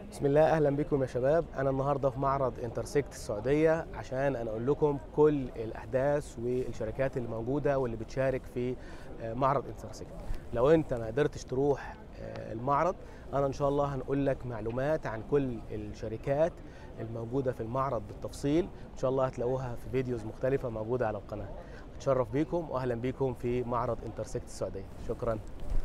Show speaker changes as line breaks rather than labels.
بسم الله، اهلا بكم يا شباب. انا النهارده في معرض انترسكت السعوديه عشان انا اقول لكم كل الاحداث والشركات اللي موجوده واللي بتشارك في معرض انترسكت. لو انت ما قدرتش تروح المعرض، انا ان شاء الله هنقول لك معلومات عن كل الشركات الموجوده في المعرض بالتفصيل. ان شاء الله هتلاقوها في فيديوز مختلفه موجوده على القناه. اتشرف بيكم واهلا بيكم في معرض انترسكت السعوديه. شكرا.